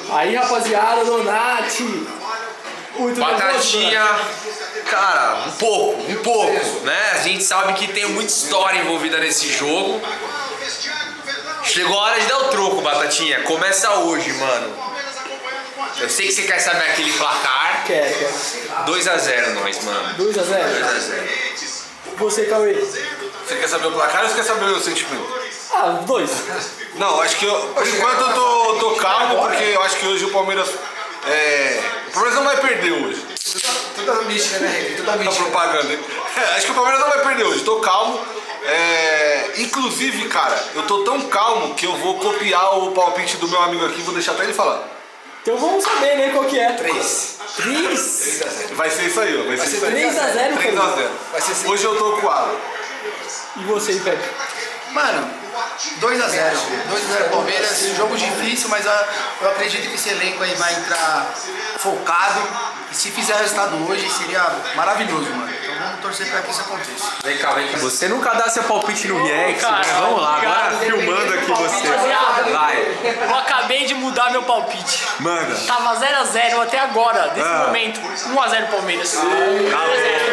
Aí, rapaziada, Donati. Muito Batatinha, cara, um pouco, né? A gente sabe que tem muita história envolvida nesse jogo. Chegou a hora de dar o troco, Batatinha. Começa hoje, mano. Eu sei que você quer saber aquele placar. Quer. 2 a 0 nós, mano. 2 a 0? 2 a 0. Você, Cauê? Você quer saber o placar ou você quer saber o meu sentimento? Ah, 2. Não, acho que por enquanto eu tô calmo, porque eu acho que hoje o Palmeiras. O Palmeiras não vai perder hoje. Toda mística, né, Toda Tá mística. propaganda, hein? Acho que o Palmeiras não vai perder hoje, tô calmo. Inclusive, cara, eu tô tão calmo que eu vou copiar o palpite do meu amigo aqui, vou deixar até ele falar. Então vamos saber, né, qual que é. 3. 3? Vai ser isso aí, ó. Vai ser 3 a 0, 3 a 0. Vai ser assim. Hoje eu tô com o Alan. E você, Pepe? Mano, 2 a 0. 2 a 0 Palmeiras. Jogo difícil, mas eu acredito que esse elenco aí vai entrar focado. E se fizer resultado hoje, seria maravilhoso, mano. Então vamos torcer pra que isso aconteça. Vem cá. Você nunca dá seu palpite no React, Cara, né? Vamos lá, obrigado. agora filmando aqui você. Vai. Eu acabei de mudar meu palpite. Manda. Tava 0 a 0 até agora, nesse momento. 1 a 0 Palmeiras. 1 a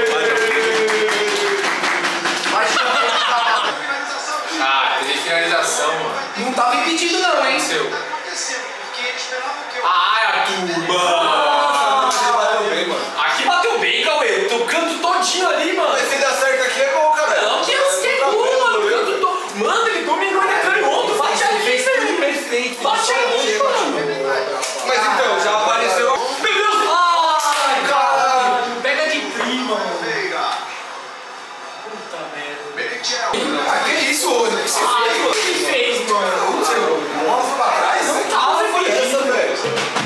0. Ah, teve finalização, mano. Não tava impedido não, hein? Seu. Ah, turma! Bateu bem, mano. Aqui bateu bem, Cauê. O canto todinho ali, mano. Mas se der certo aqui é gol, cara. Não, que é gol, mano. O canto todo. Mano, ele dominou, ele é canhoto. Bate ali, velho. Bate ali, mano. Mas então, já apareceu. Meu Deus! Ai, caralho! Pega de prima, mano. Puta merda. Que isso, hoje? O que você Ai, fez, o que ele fez, mano? Nossa, pra trás? Não tava, foi isso, velho.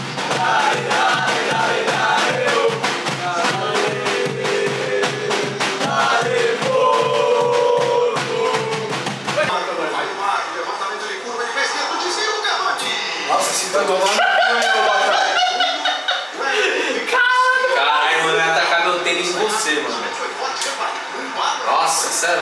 Nossa, se tá tomando. Caralho, mano, vai atacar meu tênis em você, mano. Nossa, sério.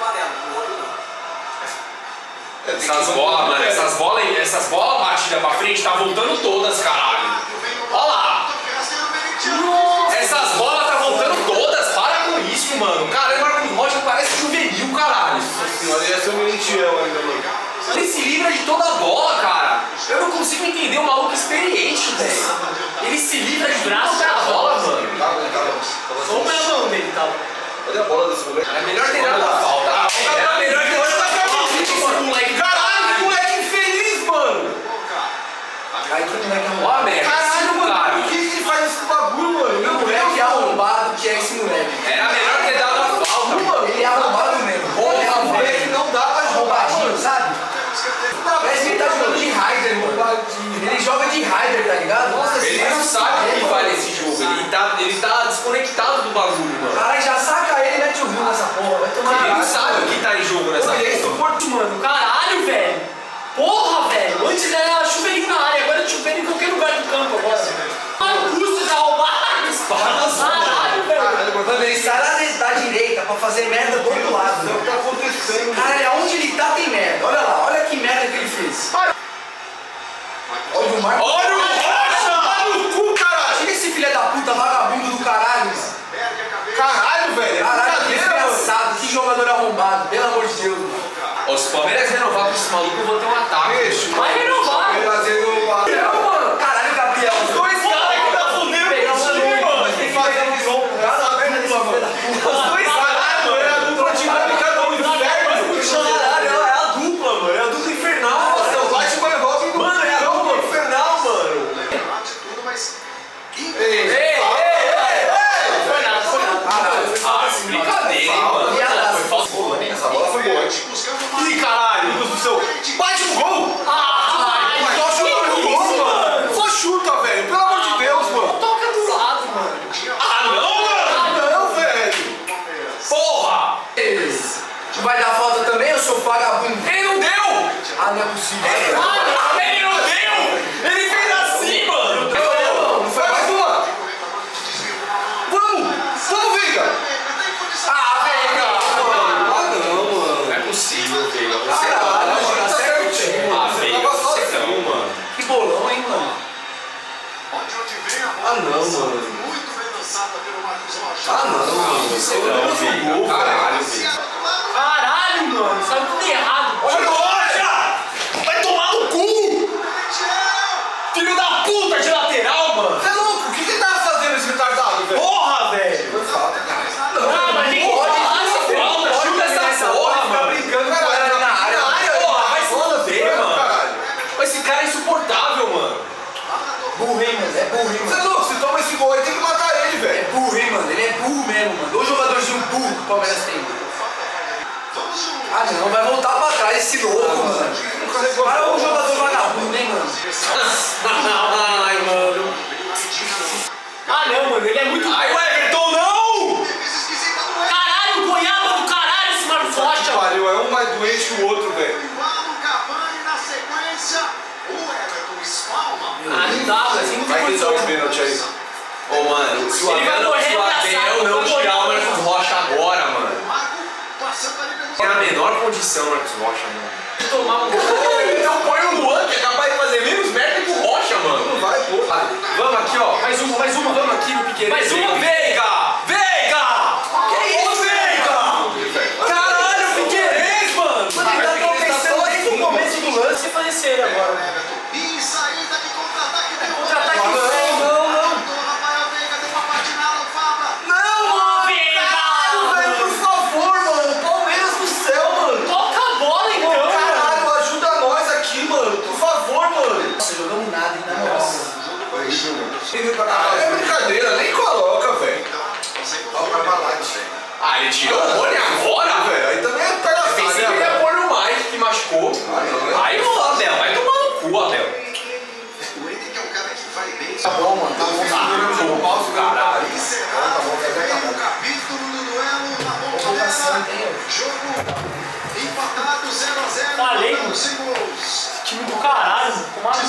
Essas bolas, mano, essas bolas batidas pra frente tá voltando todas, caralho. Olha lá. Essas bolas tá voltando todas, para com isso, mano. Caramba, o Roger parece juvenil, caralho. Senhora, ia ser um militião ainda, mano. Ele se livra de toda a bola, cara. Eu não consigo entender um maluco experiente, velho. Ele se livra de braço da bola, mano. Só o melão dele, tá? Cadê a bola desse moleque? É melhor ter dado a falta. É melhor ter dado a falta. Esse moleque. Caralho, que moleque infeliz, mano. Ai, que moleque Ó a merda. Caralho, mano, Cara, por que ele faz esse bagulho, mano? Meu moleque é arrombado que é esse moleque. era melhor ter dado a falta, mano. Ele é arrombado mesmo. Ele é arrombado. Moleque não dá pra jogar, Arrombadinho, mano. sabe? Parece que ele tá jogando de Raider, mano. Ele joga de Raider, tá ligado? Nossa, Ele não sabe o que vale esse jogo. Ele tá desconectado do bagulho, mano. Caralho, já saca ele e mete o rio nessa porra. Vai tomar Ele não água. sabe o que tá em jogo nessa Ele é porra. suporte, mano. Caralho, velho. Porra, velho. Antes era chuveirinho na área, agora é chuveiro em qualquer lugar do campo agora. Olha o custo de roubar. Caralho, velho. Mano, ele sai da direita pra fazer merda do outro lado. O que tá acontecendo? Caralho, aonde ele tá tem merda. Olha lá, olha que merda que ele fez. Olha o Marcos. Olha o Rocha! no cu, caralho! Tira esse filho da puta vagabundo do caralho, mano. Caralho, velho! Caralho, que Brincadeira, mano. desgraçado, que jogador arrombado, pelo amor de Deus, mano. Ó, se o Palmeiras renovar com esse maluco, eu vou ter um ataque. Bicho, Vai renovar. ele fazendo um Não, mano. Caralho, Gabriel. Os dois caras que tá fudendo Pegar o time, mano. Tem que fazer um jogo. Nada merda desse filho da puta. Os dois caralho, é a dupla de cada um inferno. caralho, é a dupla, mano. É a dupla infernal. Nossa, o Batman e Robin do Mano, é a dupla infernal, mano. Foi nada, foi nada. Ah, brincadeira, hein, mano. Foi falta. Essa bola foi boa. Ih, caralho, meu Deus do céu. Bate o gol! Ah, Então joga no Ah, não, mano. Ah, não, mano. Você não jogou, caralho, velho. Caralho, mano. Saiu tudo errado. Olha o Rocha! Vai tomar no cu! Filho da puta de lateral, mano! Você é louco? O que ele tava fazendo esse retardado, velho? Porra, velho! Foi falta, cara. Não, mas nem pode. Falta, chuta essa porra, mano! brincando com ela na área. Porra, vai se foder, mano! Caralho. Esse cara é insuportável, mano! Burro, hein, mano? É burro, hein, Você é mano? louco? Se toma esse gol aí, tem que matar ele, É velho. burro, hein, mano? Ele é burro mesmo, mano. Dois jogadorzinhos burro que o Palmeiras tem. Ah, não, vai voltar pra trás esse louco, mano. Para um jogador vagabundo, hein, mano? Ai, mano! Ah, não, mano. Ele é muito... Ai, o Everton, não! Caralho, goiaba do caralho esse Marcos Rocha. Pariu, é um mais doente que o outro, velho. Ah, não dá, velho. Assim não tem Vai tentar condição. o pênalti aí. Ô, mano, se o Ele vai Abel morrer não ameaçado, não vai tirar o morrer Marcos Rocha agora, mano. Tem a menor condição, Marcos Rocha, mano. Tomar um gol. Então põe o Luan, que é capaz de fazer menos merda que o Rocha, mano. Não vai, pô. Vamos aqui, ó. Mais uma. Vamos aqui no Piqueires. Mais uma, Veiga! Veiga! Que isso, Veiga? Caralho, Piqueires, mano! Mano, ele tá tropeçando desde o começo do lance. Você falecer agora. Contra-ataque Não, Velho, por favor, mano. Palmeiras do céu, mano. Toca a bola, então. Caralho, ajuda nós aqui, mano. Por favor, mano. Nossa, jogamos nada, hein, na moral, mano. É brincadeira, nem coloca, velho. Ah, ele tirou o Rony agora, velho? Velho, aí também é palhaçada, Pensei que ele ia velho. pôr no Mike, que machucou. Aí não, Abel, vai tomar no cu, Abel. Tá bom, mano. Tá bom, Caralho. Tá bom, Falei, mano. Time do caralho. Tomara